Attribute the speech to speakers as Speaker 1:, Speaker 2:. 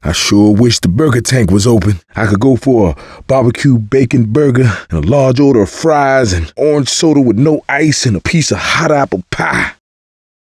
Speaker 1: I sure wish the burger tank was open. I could go for a barbecue bacon burger and a large order of fries and orange soda with no ice and a piece of hot apple pie.